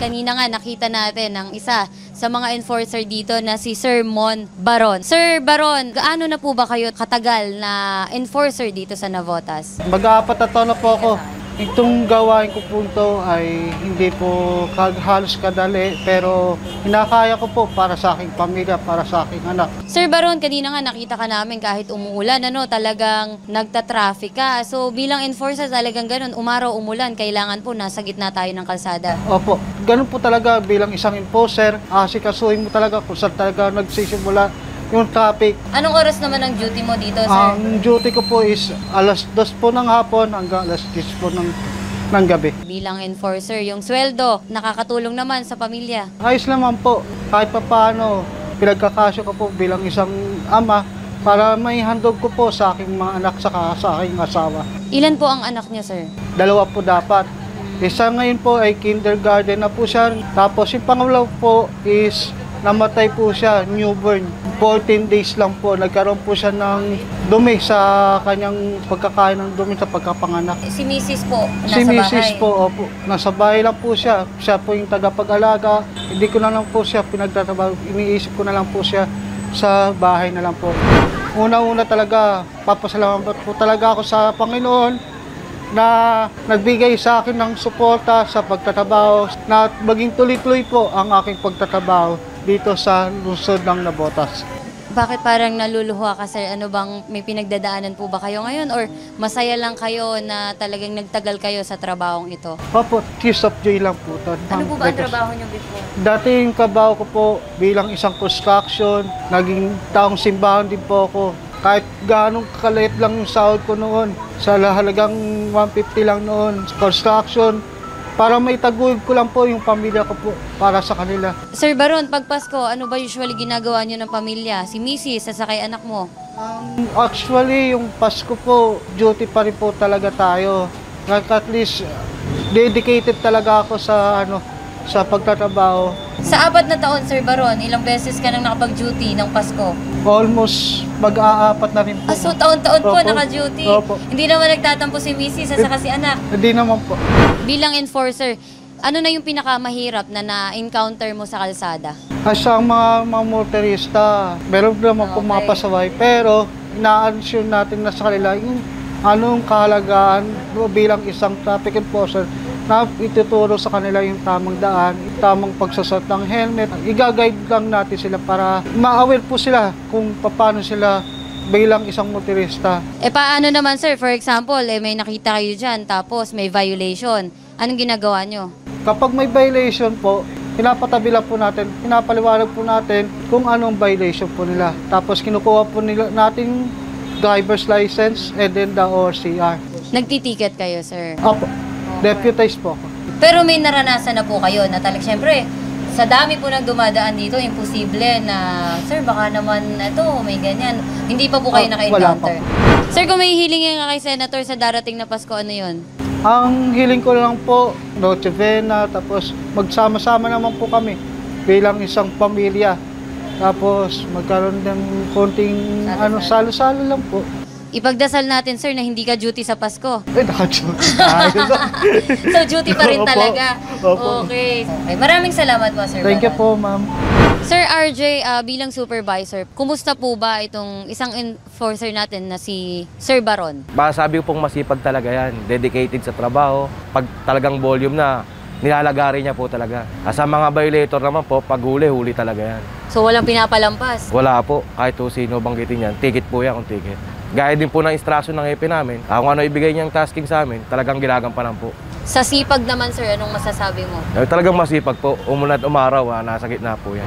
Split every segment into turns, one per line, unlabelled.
Kanina nga nakita natin ang isa sa mga enforcer dito na si Sir Mon Baron. Sir Baron, gaano na po ba kayo katagal na enforcer dito sa Navotas?
Mag-aapat na taon na po ako. Itong gawain ko po ito ay hindi po halos kadali, pero hinakaya ko po para sa aking pamilya, para sa aking anak.
Sir Baron, kanina nga nakita ka namin kahit umuulan, talagang nagta-traffic ka. So bilang enforcer talagang ganun, umaraw, umulan, kailangan po nasa gitna tayo ng kalsada.
Opo, ganun po talaga bilang isang enforcer, asikasuhin mo talaga kung saan talaga nagsisimula yung traffic.
Anong oras naman ang duty mo dito, sir?
Ang duty ko po is alas 2 po ng hapon hanggang alas 10 po ng gabi.
Bilang enforcer, yung sweldo, nakakatulong naman sa pamilya.
Ayos naman po, kahit pa paano, pinagkakasyo ko po bilang isang ama para may handog ko po sa aking mga anak saka sa aking asawa.
Ilan po ang anak niya, sir?
2 po dapat. Isa ngayon po ay kindergarten na po siya. Tapos yung pangalawa po is namatay po siya, newborn. 14 days lang po, nagkaroon po siya ng dumi sa kanyang pagkakain ng dumi sa pagkapanganak.
Si Mrs. po, nasa
Si Mrs.
bahay.
po, opo, nasa bahay lang po siya. Siya po yung tagapag-alaga. Hindi ko na lang po siya pinagtatrabaho. Iniisip ko na lang po siya sa bahay na lang po. Una-una talaga, papasalamat po talaga ako sa Panginoon na nagbigay sa akin ng suporta sa pagtatrabaho na maging tuloy-tuloy po ang aking pagtatrabaho dito sa lungsod ng Navotas.
Bakit parang naluluha ka, sir? Ano bang may pinagdadaanan po ba kayo ngayon? Or masaya lang kayo na talagang nagtagal kayo sa trabahong ito?
Opo, tears of joy lang po.
Ano po ba ang trabaho niyo before?
Dati yung trabaho ko po bilang isang construction, naging taong simbahan din po ako. Kahit ganong kakaliit lang yung sahod ko noon, sa halagang 150 lang noon, construction, para may taguyod ko lang po yung pamilya ko po para sa kanila.
Sir Baron, pag Pasko, ano ba usually ginagawa niyo ng pamilya? Si Mrs. sasakay anak mo?
Actually, yung Pasko po, duty pa rin po talaga tayo. At least, dedicated talaga ako sa pagtatrabaho.
Sa 4 na taon, Sir Baron, ilang beses ka nang nakapag-duty ng Pasko?
Almost mag-aapat na rin po.
So taon-taon po
Opo.
naka-duty?
Opo.
Hindi naman nagtatampo si Mrs. saka si anak?
Hindi naman po.
Bilang enforcer, ano na yung pinakamahirap na na-encounter mo sa kalsada?
Sa mga motorista, meron naman po mga pasaway, pero ina-assure natin na sa kanila yung anong kahalagaan bilang isang traffic enforcer na ituturo sa kanila yung tamang daan, yung tamang pagsasot ng helmet. I-guide lang natin sila para ma-aware po sila kung paano sila bilang isang motorista.
Paano naman, sir? For example, may nakita kayo dyan, tapos may violation. Anong ginagawa nyo?
Kapag may violation po, pinapatabi lang po natin, pinapaliwanag po natin kung anong violation po nila. Tapos kinukuha po nila natin driver's license and then the ORCR.
Nagtitiket kayo, sir?
Opo, deputized po ako.
Pero may naranasan na po kayo na talagang, syempre, sa dami po nang dumadaan dito, imposible na, sir, baka naman ito, may ganyan. Hindi pa po kayo naka-encounter. Sir, kung may hiling nga kay Senator sa darating na Pasko, ano yun?
Ang hiling ko lang po, Noche Vena, tapos magsama-sama naman po kami bilang isang pamilya. Tapos magkaroon ng konting salo-salo lang po.
Ipagdasal natin, sir, na hindi ka duty sa Pasko.
Naka-duty tayo.
So, duty pa rin
Opo.
talaga.
Opo.
Okay. Maraming salamat po, sir.
Thank you po, ma'am.
Sir RJ, bilang supervisor, kumusta po ba itong isang enforcer natin na si Sir Baron?
Sabi ko pong masipag talaga yan, dedicated sa trabaho. Pag talagang volume na, nilalagari niya po talaga. Sa mga violator naman po, pag huli talaga yan.
So walang pinapalampas?
Wala po, kahit po sino banggitin yan, ticket po yan kung ticket. Gaya din po ng instruction ng EP namin, kung ano ibigay niyang tasking sa amin, talagang ginagampanan po.
Sa sipag naman, sir, anong masasabi mo?
Talagang masipag po, umulan at umaraw, nasa gitna po yan.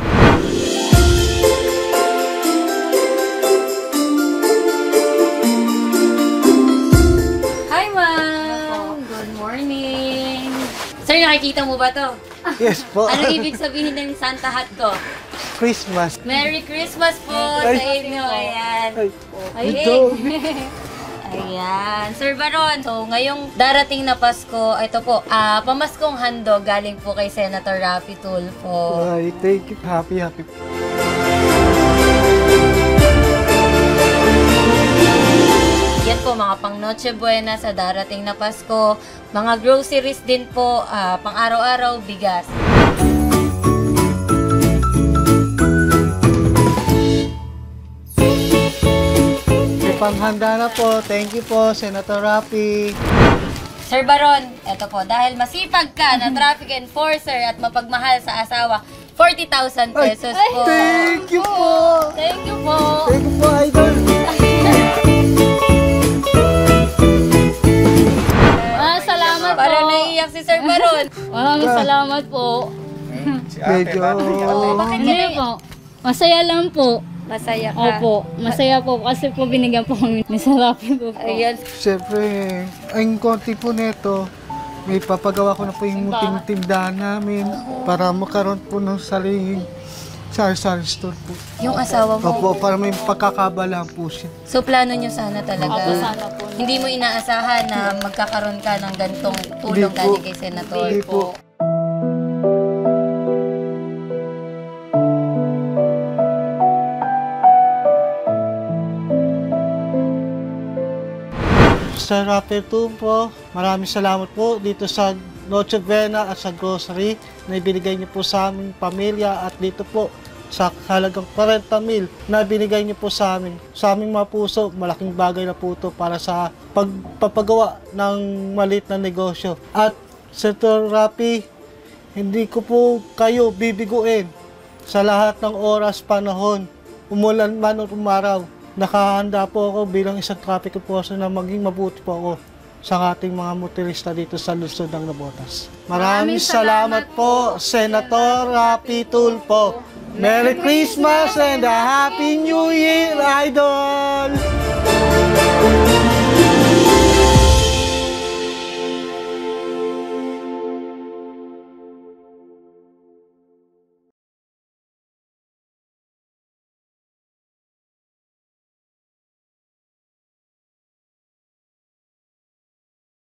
Hi, ma'am! Good morning! Sir, nakikita mo ba to?
Yes po.
Ano ibig sabihin ng Santa hat ko?
Christmas.
Merry Christmas po sa inyo! Ayan!
Ito.
Ayan. Sir Baron, so ngayong darating na Pasko, ito po, pamaskong handog galing po kay Senator Raffy Tulfo.
Ay, thank you. Happy.
Yan po, mga pang Noche Buena sa darating na Pasko. Mga groceries din po, pang araw-araw, bigas.
panghanda na po. Thank you po, Senator Rapi.
Sir Baron, eto po, dahil masipag ka na traffic enforcer at mapagmahal sa asawa, 40,000 pesos po.
Thank you po.
Thank you po.
Thank you po, Idol.
Salamat po.
Parang naiiyak si Sir Baron.
Maraming salamat po.
Medyo.
Bakit
Hindi po. Masaya lang po.
Masaya ka.
Opo. Masaya po kasi po binigyan po kami ni Sarapi po.
Ayun.
Siyempre, ang konti po nito, may papagawa ko na po yung muting tindahan namin para magkaroon po ng sariling sari-sari store po.
Yung asawa mo.
Opo, para may pagkakabalaan po siya.
So plano nyo sana talaga.
Opo, sana po.
Hindi mo inaasahan na magkakaroon ka ng gantong tulong
Hindi po.
galing kay Senator.
Hindi po. Sa Rapper 2 po, maraming salamat po dito sa Noche Buena at sa grocery na ibinigay niyo po sa aming pamilya at dito po sa halagang 40,000 na binigay niyo po sa amin. Sa aming mga puso, malaking bagay na po ito para sa pagpapagawa ng maliit na negosyo. At Senator Rapi, hindi ko po kayo bibiguin sa lahat ng oras, panahon, umulan man o umaraw. Nakahanda po ako bilang isang traffic enforcer na maging mabuti po ako sa ating mga motorista dito sa lungsod ng Navotas. Maraming salamat po, Senator Rapi Tulfo. Merry Christmas and a Happy New Year, Idol!